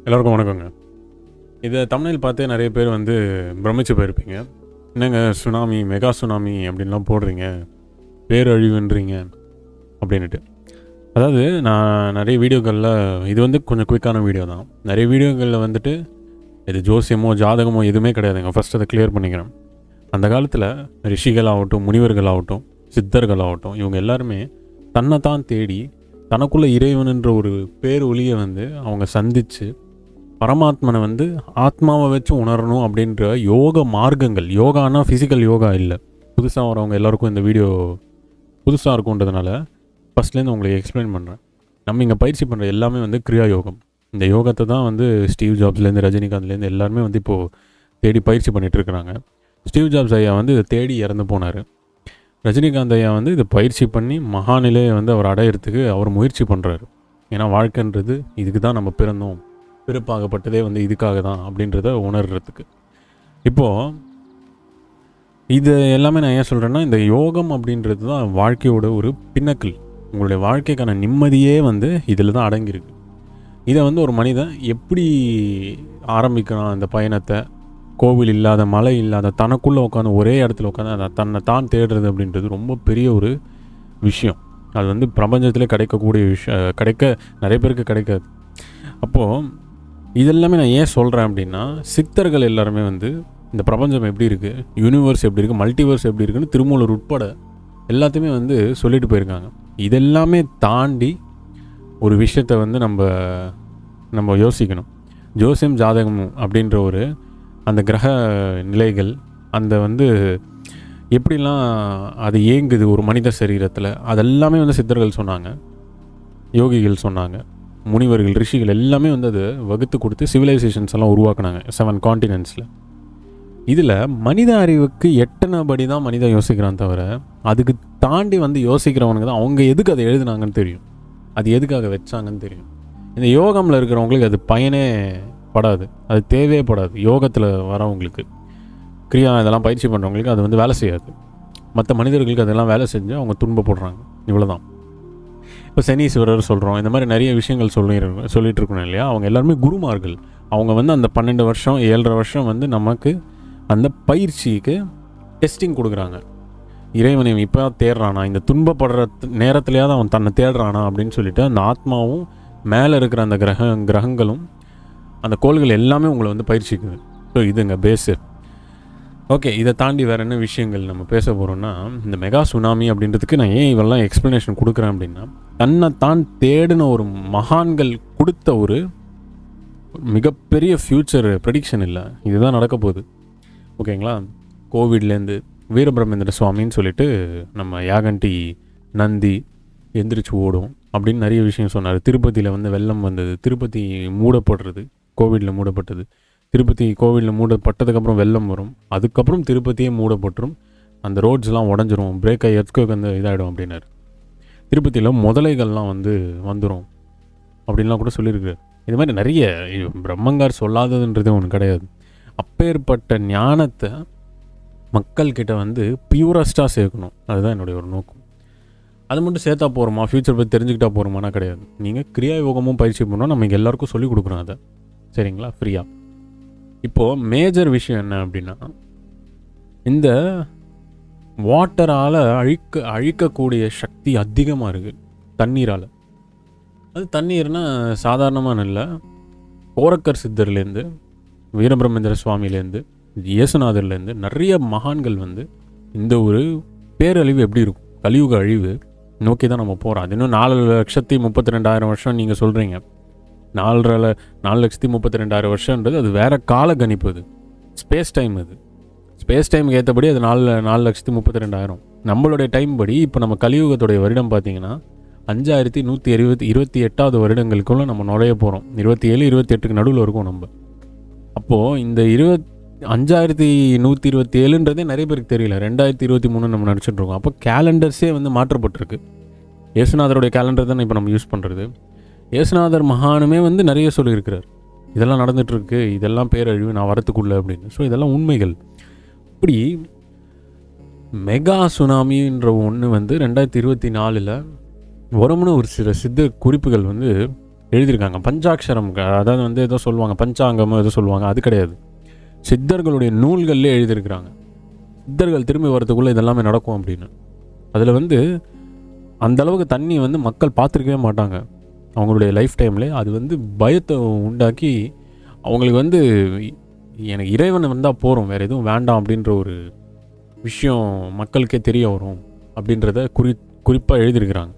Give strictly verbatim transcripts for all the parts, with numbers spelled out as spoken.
எல்லோருக்கும் வணக்கங்க. இதை தமிழில் பார்த்தே நிறைய பேர் வந்து பிரமிச்சு போயிருப்பீங்க. என்னங்க சுனாமி, மெகா சுனாமி அப்படின்லாம் போடுறீங்க, பேரழிவுன்றீங்க அப்படின்ட்டு. அதாவது நான் நிறைய வீடியோக்களில், இது வந்து கொஞ்சம் குயிக்கான வீடியோ தான், நிறைய வீடியோக்களில் வந்துட்டு இது ஜோசியமோ ஜாதகமோ எதுவுமே கிடையாதுங்க. ஃபஸ்ட் அதை கிளியர் பண்ணிக்கிறேன். அந்த காலத்தில் ரிஷிகளாகட்டும், முனிவர்களாகட்டும், சித்தர்களாகட்டும், இவங்க எல்லாருமே தன்னைத்தான் தேடி தனக்குள்ளே இறைவனுன்ற ஒரு பேர் ஒளியை வந்து அவங்க சந்தித்து பரமாத்மனை வந்து ஆத்மாவை வச்சு உணரணும் அப்படின்ற யோக மார்க்கங்கள். யோகானா ஃபிசிக்கல் யோகா இல்லை. புதுசாக வரவங்க எல்லாருக்கும் இந்த வீடியோ புதுசாக இருக்குன்றதுனால ஃபஸ்ட்லேருந்து உங்களுக்கு எக்ஸ்பிளைன் பண்ணுறேன். நம்ம இங்கே பயிற்சி பண்ணுற எல்லாமே வந்து கிரியா யோகம். இந்த யோகத்தை தான் வந்து ஸ்டீவ் ஜாப்ஸ்லேருந்து ரஜினிகாந்த்லேருந்து எல்லாருமே வந்து இப்போது தேடி பயிற்சி பண்ணிகிட்ருக்குறாங்க. ஸ்டீவ் ஜாப்ஸ் ஐயா வந்து இதை தேடி இறந்து போனார். ரஜினிகாந்த் ஐயா வந்து இதை பயிற்சி பண்ணி மகாநிலையை வந்து அவர் அடையிறதுக்கு அவர் முயற்சி பண்ணுறாரு. ஏன்னா வாழ்க்கைன்றது இதுக்கு தான் நம்ம பிறந்தோம், பிறப்பாகப்பட்டதே வந்து இதுக்காக தான் அப்படின்றத உணர்கிறதுக்கு. இப்போது இது எல்லாமே நான் ஏன் சொல்கிறேன்னா, இந்த யோகம் அப்படின்றது தான் வாழ்க்கையோட ஒரு பின்னக்கல். உங்களுடைய வாழ்க்கைக்கான நிம்மதியே வந்து இதில் தான் அடங்கியிருக்கு. இதை வந்து ஒரு மனிதன் எப்படி ஆரம்பிக்கிறான் இந்த பயணத்தை, கோவில் இல்லாத, மலை இல்லாத, தனக்குள்ளே உட்காந்து ஒரே இடத்துல உட்காந்து அதை தன்னை தான் தேடுறது அப்படின்றது ரொம்ப பெரிய ஒரு விஷயம். அது வந்து பிரபஞ்சத்திலே கிடைக்கக்கூடிய விஷயம், கிடைக்க நிறைய பேருக்கு கிடைக்காது. அப்போது இதெல்லாமே நான் ஏன் சொல்கிறேன் அப்படின்னா, சித்தர்கள் எல்லாருமே வந்து இந்த பிரபஞ்சம் எப்படி இருக்குது, யூனிவர்ஸ் எப்படி இருக்குது, மல்டிவர்ஸ் எப்படி இருக்குன்னு திருமூலர் உட்பட எல்லாத்தையுமே வந்து சொல்லிட்டு போயிருக்காங்க. இதெல்லாமே தாண்டி ஒரு விஷயத்தை வந்து நம்ம நம்ம யோசிக்கணும். ஜோசியம் ஜாதகம் அப்படின்ற ஒரு அந்த கிரக நிலைகள், அந்த வந்து எப்படிலாம் அது இயங்குது ஒரு மனித சரீரத்தில், அதெல்லாமே வந்து சித்தர்கள் சொன்னாங்க, யோகிகள் சொன்னாங்க, முனிவர்கள், ரிஷிகள் எல்லாமே வந்து அதை வகுத்து கொடுத்து சிவிலைசேஷன்ஸ் எல்லாம் உருவாக்குனாங்க செவன் காண்டினென்ட்ஸில். இதில் மனித அறிவுக்கு எட்டனபடி தான் மனிதன் யோசிக்கிறான் தவிர, அதுக்கு தாண்டி வந்து யோசிக்கிறவனுக்கு தான் அவங்க எதுக்கு அதை எழுதுனாங்கன்னு தெரியும், அது எதுக்காக வச்சாங்கன்னு தெரியும். இந்த யோகமில் இருக்கிறவங்களுக்கு அது பயனே படாது, அது தேவையே படாது. யோகத்தில் வரவங்களுக்கு, கிரியா இதெல்லாம் பயிற்சி பண்ணுறவங்களுக்கு அது வந்து வேலை செய்யாது. மற்ற மனிதர்களுக்கு அதெல்லாம் வேலை செஞ்சு அவங்க துன்பப்படுறாங்க. இவ்வளோ தான். இப்போ சனீஸ்வரர் சொல்கிறோம், இந்த மாதிரி நிறைய விஷயங்கள் சொல்லி சொல்லிகிட்டு இருக்கணும் இல்லையா. அவங்க எல்லாருமே குருமார்கள். அவங்க வந்து அந்த பன்னெண்டு வருஷம் ஏழரை வருஷம் வந்து நமக்கு அந்த பயிற்சிக்கு டெஸ்டிங் கொடுக்குறாங்க. இறைவனை இப்போ தேடுறானா, இந்த துன்பப்படுற நேரத்துலையாவது அவன் தன்னை தேடுறானா அப்படின்னு சொல்லிட்டு அந்த ஆத்மாவும் மேலே இருக்கிற அந்த கிரக கிரகங்களும் அந்த கோள்கள் எல்லாமே உங்களை வந்து பயிற்சிக்குது. ஸோ இதுங்க பேஸு. ஓகே, இதை தாண்டி வேறு என்ன விஷயங்கள் நம்ம பேச போகிறோம்னா, இந்த மெகா சுனாமி அப்படின்றதுக்கு நான் ஏன் இவெல்லாம் எக்ஸ்ப்ளனேஷன் கொடுக்குறேன் அப்படின்னா, தன்னை தான் தேடின ஒரு மகான்கள் கொடுத்த ஒரு மிகப்பெரிய ஃப்யூச்சர் ப்ரெடிக்ஷன் இல்லை, இதுதான் நடக்க போகுது. ஓகேங்களா. கோவிட்லேருந்து வீரபிரமேந்திர சுவாமின்னு சொல்லிட்டு நம்ம யாகண்டி நந்தி எந்திரிச்சு ஓடும் அப்படின்னு நிறைய விஷயம் சொன்னார். திருப்பதியில் வந்து வெள்ளம் வந்தது, திருப்பதி மூடப்படுறது, கோவிடில் மூடப்பட்டது. திருப்பதி கோவிலில் மூடப்பட்டதுக்கப்புறம் வெள்ளம் வரும், அதுக்கப்புறம் திருப்பதியே மூடப்பட்டுரும், அந்த ரோட்ஸ்லாம் உடஞ்சிரும், பிரேக் ஆகி எர்த்குவேக் வந்து இதாகிடும் அப்படின்னாரு. திருப்பதியில் முதலைகள்லாம் வந்து வந்துடும் அப்படின்லாம் கூட சொல்லியிருக்காரு. இது மாதிரி நிறைய பிரம்மங்கார் சொல்லாததுன்றதே ஒன்று கிடையாது. அப்பேற்பட்ட ஞானத்தை மக்கள்கிட்ட வந்து பியூரஸ்ட்டாக சேர்க்கணும், அதுதான் என்னுடைய ஒரு நோக்கம். அது மட்டும் சேர்த்தா போகிறோமா, ஃப்யூச்சர் பற்றி தெரிஞ்சுக்கிட்டா போகிறோமானா கிடையாது. நீங்கள் கிரியா யோகமும் பயிற்சி பண்ணோம், நம்ம இங்கே எல்லாருக்கும் சொல்லிக் கொடுக்குறோம் அதை, சரிங்களா, ஃப்ரீயாக. இப்போது மேஜர் விஷயம் என்ன அப்படின்னா, இந்த வாட்டரால் அழிக்க அழிக்கக்கூடிய சக்தி அதிகமாக இருக்குது தண்ணீரால். அது தண்ணீர்னால் சாதாரணமான இல்லை. கோரக்கர் சித்தர்லேருந்து, வீரபிரமேந்திர சுவாமியிலேருந்து, இயேசுநாதர்லேருந்து நிறைய மகான்கள் வந்து இந்த ஒரு பேரழிவு எப்படி இருக்கும், கலியுக அழிவு நோக்கி தான் நம்ம போகிறோம். அது இன்னும் நாலு லட்சத்தி முப்பத்தி ரெண்டாயிரம் வருஷம் நீங்கள் சொல்கிறீங்க. நாலரை நாலு லட்சத்தி முப்பத்தி ரெண்டாயிரம் வருஷன்றது அது வேறு கால கணிப்பு, அது ஸ்பேஸ் டைம். அது ஸ்பேஸ் டைமுக்கு ஏற்றபடி அது நாலு நாலு லட்சத்தி முப்பத்தி ரெண்டாயிரம் நம்மளுடைய டைம் படி. இப்போ நம்ம கலியுகத்துடைய வருடம் பார்த்திங்கன்னா அஞ்சாயிரத்தி நூற்றி இருபத்தி இருபத்தி எட்டாவது வருடங்களுக்குள்ளே நம்ம நுழைய போகிறோம். இருபத்தி ஏழு இருபத்தி எட்டுக்கு நடுவில் இருக்கும் நம்ம. அப்போது இந்த இருபத் அஞ்சாயிரத்தி நூற்றி இருபத்தி ஏழுன்றதே நிறைய பேருக்கு தெரியல. ரெண்டாயிரத்தி இருபத்தி மூணு நம்ம நடிச்சிட்ருக்கோம். அப்போ கேலண்டர்ஸே வந்து மாற்றப்பட்டிருக்கு. இயேசுநாதருடைய கேலண்டர் தானே இப்போ நம்ம யூஸ் பண்ணுறது. இயேசுநாதர் மகானுமே வந்து நிறைய சொல்லியிருக்கிறார், இதெல்லாம் நடந்துகிட்ருக்கு, இதெல்லாம் பேரழிவு நான் வரத்துக்குள்ள அப்படின்னு. ஸோ இதெல்லாம் உண்மைகள். இப்படி மெகா சுனாமின்ற ஒன்று வந்து ரெண்டாயிரத்தி இருபத்தி நாலில் வரும்னு ஒரு சில சித்த குறிப்புகள் வந்து எழுதியிருக்காங்க. பஞ்சாட்சரம், அதாவது வந்து ஏதோ சொல்லுவாங்க, பஞ்சாங்கமோ ஏதோ சொல்லுவாங்க, அது கிடையாது. சித்தர்களுடைய நூல்கள்லேயே எழுதியிருக்கிறாங்க. சித்தர்கள் திரும்பி வரதுக்குள்ளே இதெல்லாமே நடக்கும் அப்படின்னு. அதில் வந்து அந்தளவுக்கு தண்ணி வந்து மக்கள் பார்த்துருக்கவே மாட்டாங்க அவங்களுடைய லைஃப் டைம்லேயே. அது வந்து பயத்தை உண்டாக்கி அவங்களுக்கு வந்து எனக்கு இறைவன் வந்தால் போகிறோம், வேறு எதுவும் வேண்டாம் அப்படின்ற ஒரு விஷயம் மக்களுக்கே தெரிய வரும் அப்படின்றத குறி குறிப்பாக எழுதியிருக்கிறாங்க.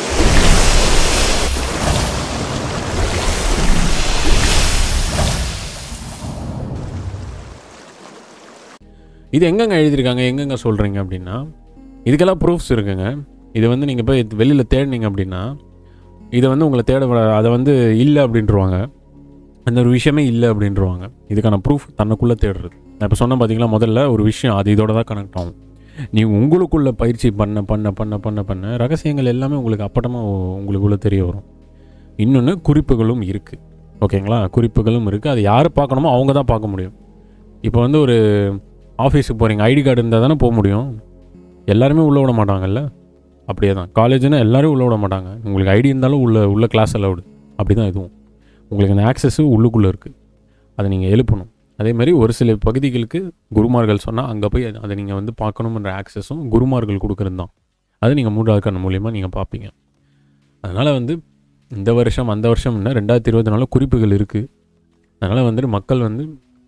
இது எங்கெங்க எழுதியிருக்காங்க, எங்கெங்க சொல்கிறீங்க அப்படின்னா, இதுக்கெல்லாம் ப்ரூஃப்ஸ் இருக்குங்க. இது வந்து நீங்கள் போய் வெளியில் தேடினீங்க அப்படின்னா இதை வந்து உங்களை தேட, அதை வந்து இல்லை அப்படின்றவாங்க, அந்த ஒரு விஷயமே இல்லை அப்படின்றவாங்க. இதுக்கான ப்ரூஃப் தன்னைக்குள்ளே தேடுறது. நான் இப்போ சொன்ன பார்த்தீங்களா, முதல்ல ஒரு விஷயம் அது இதோட தான் கனெக்ட் ஆகும். நீங்கள் உங்களுக்குள்ளே பயிற்சி பண்ண பண்ண பண்ண பண்ண பண்ண ரகசியங்கள் எல்லாமே உங்களுக்கு அப்பட்டமாக உங்களுக்குள்ளே தெரிய வரும். இன்னொன்று குறிப்புகளும் இருக்குது, ஓகேங்களா? குறிப்புகளும் இருக்குது. அது யார் பார்க்கணுமோ அவங்க தான் பார்க்க முடியும். இப்போ வந்து ஒரு ஆஃபீஸுக்கு போகிறீங்க, ஐடி கார்டு இருந்தால் தானே போக முடியும். எல்லாருமே உள்ளே விட மாட்டாங்கல்ல, அப்படியே தான். காலேஜுன்னா எல்லோரும் உள்ளே விட மாட்டாங்க. உங்களுக்கு ஐடி இருந்தாலும் உள்ள உள்ள கிளாஸ் அலவுடு, அப்படி தான் இதுவும். உங்களுக்கு அந்த ஆக்சஸ்ஸு உள்ளுக்குள்ளே இருக்குது, அதை நீங்கள் எழுப்பணும். அதே மாதிரி ஒரு சில பகுதிகளுக்கு குருமார்கள் சொன்னால் அங்கே போய் அதை நீங்கள் வந்து பார்க்கணுன்ற ஆக்சஸும் குருமார்கள் கொடுக்குறது தான். அது நீங்கள் மூன்றாவது கண் மூலியமாக நீங்கள் பார்ப்பீங்க. அதனால் வந்து இந்த வருஷம் அந்த வருஷம்னா ரெண்டாயிரத்தி இருபத்தி நாலு குறிப்புகள் இருக்குது. அதனால் வந்துட்டு மக்கள் வந்து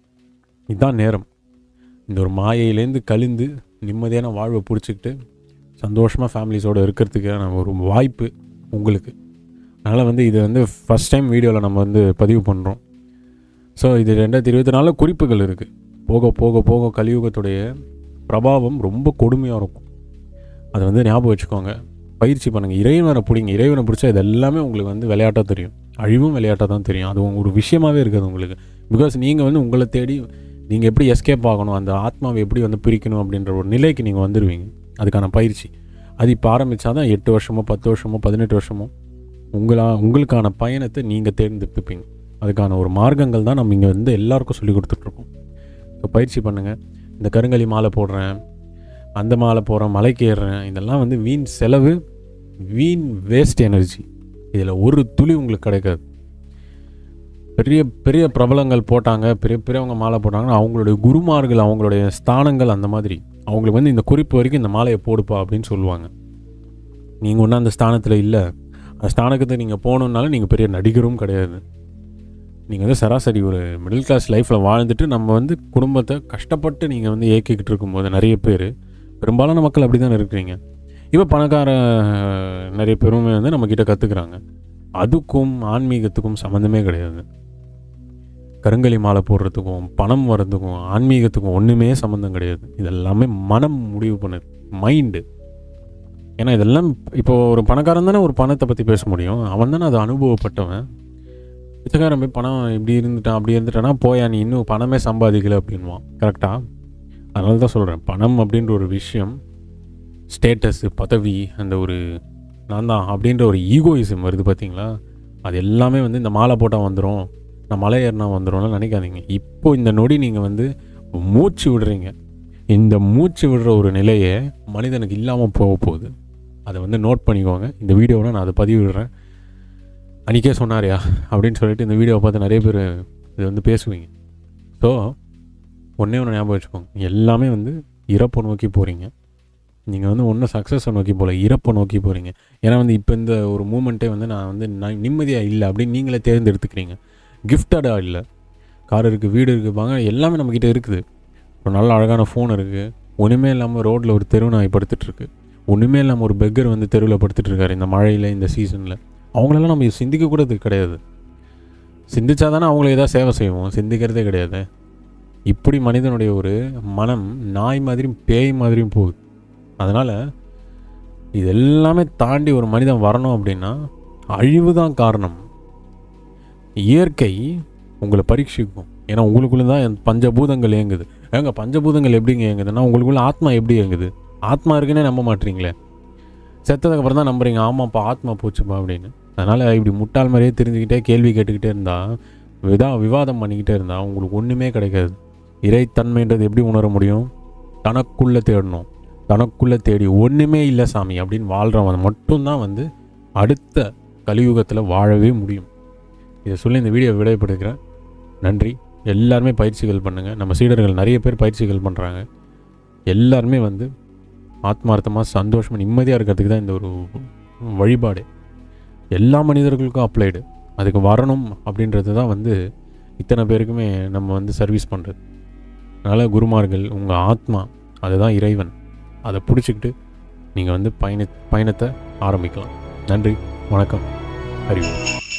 இதுதான் நேரம். இந்த ஒரு மாயையிலேருந்து கழிந்து நிம்மதியான வாழ்வை பிடிச்சிக்கிட்டு சந்தோஷமாக ஃபேமிலிஸோடு இருக்கிறதுக்கான ஒரு வாய்ப்பு உங்களுக்கு. அதனால் வந்து இது வந்து ஃபஸ்ட் டைம் வீடியோவில் நம்ம வந்து பதிவு பண்ணுறோம். ஸோ இது ரெண்டாயிரத்தி இருபத்தி நாலு குறிப்புகள் இருக்குது. போக போக போக கலியுகத்துடைய பிரபாவம் ரொம்ப கொடுமையாக இருக்கும். அதை வந்து ஞாபகம் வச்சுக்கோங்க, பயிற்சி பண்ணுங்கள், இறைவனை பிடிங்க. இறைவனை பிடிச்சா இது எல்லாமே உங்களுக்கு வந்து விளையாட்டாக தெரியும், அழிவும் விளையாட்டாக தான் தெரியும். அது ஒரு விஷயமாகவே இருக்காது உங்களுக்கு. பிகாஸ் நீங்கள் வந்து உங்களை தேடி நீங்கள் எப்படி எஸ்கேப் ஆகணும், அந்த ஆத்மாவை எப்படி வந்து பிரிக்கணும் அப்படின்ற ஒரு நிலைக்கு நீங்கள் வந்துடுவீங்க. அதுக்கான பயிற்சி அது இப்போ ஆரம்பித்தா தான் எட்டு வருஷமோ பத்து வருஷமோ பதினெட்டு வருஷமோ உங்களா உங்களுக்கான பயணத்தை நீங்கள் தேர்ந்தெடுத்துப்பீங்க. அதுக்கான ஒரு மார்க்கங்கள் தான் நம்ம இங்கே வந்து எல்லாருக்கும் சொல்லி கொடுத்துட்ருக்கோம். ஸோ பயிற்சி பண்ணுங்கள். இந்த கருங்கலி மாலை போடுறேன், அந்த மாலை போடுறேன், மலைக்கு ஏறுறேன், இதெல்லாம் வந்து வீண் செலவு, வீண் வேஸ்ட் எனர்ஜி. இதில் ஒரு துளி உங்களுக்கு கிடைக்காது. பெரிய பெரிய பிரபலங்கள் போட்டாங்க, பெரிய பெரியவங்க மாலை போட்டாங்கன்னா அவங்களுடைய குருமார்கள், அவங்களுடைய ஸ்தானங்கள் அந்த மாதிரி அவங்களுக்கு வந்து இந்த குறிப்பு வரைக்கும் இந்த மாலையை போடுப்பா அப்படின்னு சொல்லுவாங்க. நீங்கள் ஒன்றும் அந்த ஸ்தானத்தில் இல்லை. அந்த ஸ்தானத்தை நீங்கள் போகணுன்னாலும் நீங்கள் பெரிய நடிகரும் கிடையாது. நீங்கள் வந்து சராசரி ஒரு மிடில் கிளாஸ் லைஃப்பில் வாழ்ந்துட்டு நம்ம வந்து குடும்பத்தை கஷ்டப்பட்டு நீங்கள் வந்து இயக்கிக்கிட்டு இருக்கும்போது நிறைய பேர், பெரும்பாலான மக்கள் அப்படி தான் இருக்கிறீங்க. இப்போ பணக்கார நிறைய பேருமே வந்து நம்மக்கிட்ட கற்றுக்குறாங்க. அதுக்கும் ஆன்மீகத்துக்கும் சம்மந்தமே கிடையாது. கருங்கலி மாலை போடுறதுக்கும் பணம் வர்றதுக்கும் ஆன்மீகத்துக்கும் ஒன்றுமே சம்மந்தம் கிடையாது. இதெல்லாமே மனம் முடிவு பண்ணுது, மைண்டு. ஏன்னா இதெல்லாம் இப்போ ஒரு பணக்காரன் தானே ஒரு பணத்தை பற்றி பேச முடியும், அவன் தானே அதை அனுபவப்பட்டவன். பிச்சைக்காரன் போய் பணம் இப்படி இருந்துட்டான் அப்படி இருந்துட்டானா போயா நீ இன்னும் பணமே சம்பாதிக்கலை அப்படின்வான். கரெக்டாக? அதனால தான் சொல்கிறேன், பணம் அப்படின்ற ஒரு விஷயம், ஸ்டேட்டஸு, பதவி, அந்த ஒரு நான் தான் அப்படின்ற ஒரு ஈகோயிசம் வருது பார்த்தீங்களா, அது எல்லாமே வந்து இந்த மாலை போட்டால் வந்துடும், நான் மலை ஏறினா வந்துடும்லாம் நினைக்காதீங்க. இப்போது இந்த நொடி நீங்கள் வந்து மூச்சு விடுறீங்க. இந்த மூச்சு விடுற ஒரு நிலையை மனிதனுக்கு இல்லாமல் போக போகுது. அதை வந்து நோட் பண்ணிக்கோங்க. இந்த வீடியோவில் நான் அதை பதிவு விடுறேன். அன்றைக்கே சொன்னாரியா அப்படின்னு சொல்லிட்டு இந்த வீடியோவை பார்த்து நிறைய பேர் இது வந்து பேசுவீங்க. ஸோ ஒன்றே ஒன்று ஞாபகம் வச்சுக்கோங்க, எல்லாமே வந்து இறப்பை நோக்கி போகிறீங்க. நீங்கள் வந்து ஒன்றும் சக்ஸஸை நோக்கி போகல, இறப்பை நோக்கி போகிறீங்க. ஏன்னா வந்து இப்போ இந்த ஒரு மூமெண்ட்டே வந்து நான் வந்து நான் நிம்மதியாக இல்லை அப்படின்னு நீங்களே தேர்ந்தெடுத்துக்கிறீங்க. கிஃப்டடாக இல்லை, கார் இருக்குது, வீடு இருக்குது, வாங்க எல்லாமே நம்மக்கிட்ட இருக்குது. ஒரு நல்ல அழகான ஃபோன் இருக்குது. ஒன்றுமே இல்லாமல் ரோட்டில் ஒரு தெரு நாய் படுத்துட்ருக்கு. ஒன்றுமே இல்லாமல் ஒரு பெக்கர் வந்து தெருவில் படுத்துட்ருக்காரு இந்த மழையில், இந்த சீசனில். அவங்களெல்லாம் நம்ம சிந்திக்க கூட கிடையாது. சிந்திச்சா தானே அவங்கள ஏதாவது சேவை செய்வோம், சிந்திக்கிறதே கிடையாது. இப்படி மனிதனுடைய ஒரு மனம் நாய் மாதிரியும் பேய் மாதிரியும் போகுது. அதனால் இது எல்லாமே தாண்டி ஒரு மனிதன் வரணும் அப்படின்னா அழிவு தான் காரணம். இயற்கை உங்களை பரீட்சிக்கும். ஏன்னா உங்களுக்குள்ளே தான் பஞ்சபூதங்கள் இயங்குது. ஏங்க பஞ்சபூதங்கள் எப்படிங்க இயங்குதுன்னா உங்களுக்குள்ள ஆத்மா எப்படி இயங்குது? ஆத்மா இருக்குன்னே நம்ப மாட்டீங்களே, செத்ததுக்கப்புறம் தான் நம்புறீங்க. ஆமாப்பா ஆத்மா போச்சுப்பா அப்படின்னு. அதனால் இப்படி முட்டாள் மாதிரியே தெரிஞ்சுக்கிட்டே கேள்வி கேட்டுக்கிட்டே இருந்தால், விதா விவாதம் பண்ணிக்கிட்டே இருந்தால் உங்களுக்கு ஒன்றுமே கிடைக்காது. இறைத்தன்மைன்றது எப்படி உணர முடியும்? தனக்குள்ளே தேடணும். தனக்குள்ளே தேடி ஒன்றுமே இல்லை சாமி அப்படின்னு வாழ்கிறவன் மட்டும்தான் வந்து அடுத்த கலியுகத்தில் வாழவே முடியும். இதை சொல்லி இந்த வீடியோ விடைபெறுகிறேன். நன்றி. எல்லாருமே பயிற்சிகள் பண்ணுங்கள். நம்ம சீடர்கள் நிறைய பேர் பயிற்சிகள் பண்ணுறாங்க. எல்லாருமே வந்து ஆத்மார்த்தமாக சந்தோஷமாக நிம்மதியாக இருக்கிறதுக்கு தான் இந்த ஒரு வழிபாடு. எல்லா மனிதர்களுக்கும் அப்ளைடு. அதுக்கு வரணும் அப்படின்றது தான் வந்து இத்தனை பேருக்குமே நம்ம வந்து சர்வீஸ் பண்ணுறது. அதனால் குருமார்கள், உங்கள் ஆத்மா அதுதான் இறைவன், அதை பிடிச்சிக்கிட்டு நீங்கள் வந்து பயண பயணத்தை ஆரம்பிக்கலாம். நன்றி, வணக்கம், ஹரி ஓம்.